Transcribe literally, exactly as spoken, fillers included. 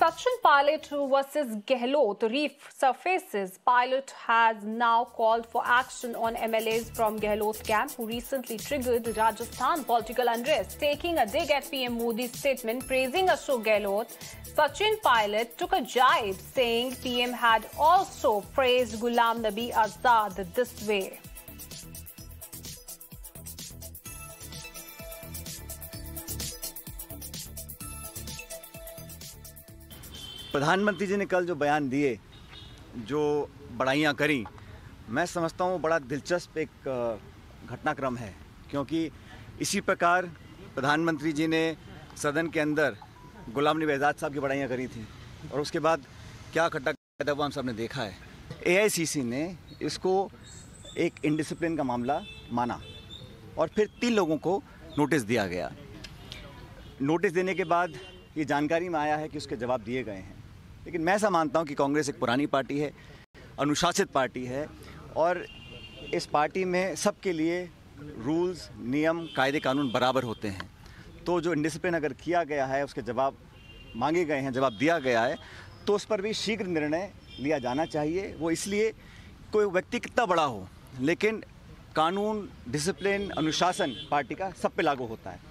Sachin Pilot versus Gehlot resurfaces. Pilot has now called for action on M L As from Gehlot camp who recently triggered Rajasthan political unrest. Taking a dig at P M Modi's statement praising Ashok Gehlot, Sachin Pilot took a jibe, saying P M had also praised Ghulam Nabi Azad this way. प्रधानमंत्री जी ने कल जो बयान दिए, जो बड़ाइयाँ करी, मैं समझता हूँ बड़ा दिलचस्प एक घटनाक्रम है, क्योंकि इसी प्रकार प्रधानमंत्री जी ने सदन के अंदर गुलाम नबी आज़ाद साहब की बड़ाइयाँ करी थी और उसके बाद क्या घटना पैदा हुआ हम सब ने देखा है। ए आई सी सी ने इसको एक इनडिसिप्लिन का मामला माना और फिर तीन लोगों को नोटिस दिया गया। नोटिस देने के बाद ये जानकारी में आया है कि उसके जवाब दिए गए हैं, लेकिन मैं ऐसा मानता हूं कि कांग्रेस एक पुरानी पार्टी है, अनुशासित पार्टी है और इस पार्टी में सबके लिए रूल्स, नियम, कायदे कानून बराबर होते हैं। तो जो इंडिसिप्लिन अगर किया गया है, उसके जवाब मांगे गए हैं, जवाब दिया गया है, तो उस पर भी शीघ्र निर्णय लिया जाना चाहिए। वो इसलिए कोई व्यक्ति कितना बड़ा हो, लेकिन कानून, डिसिप्लिन, अनुशासन पार्टी का सब पे लागू होता है।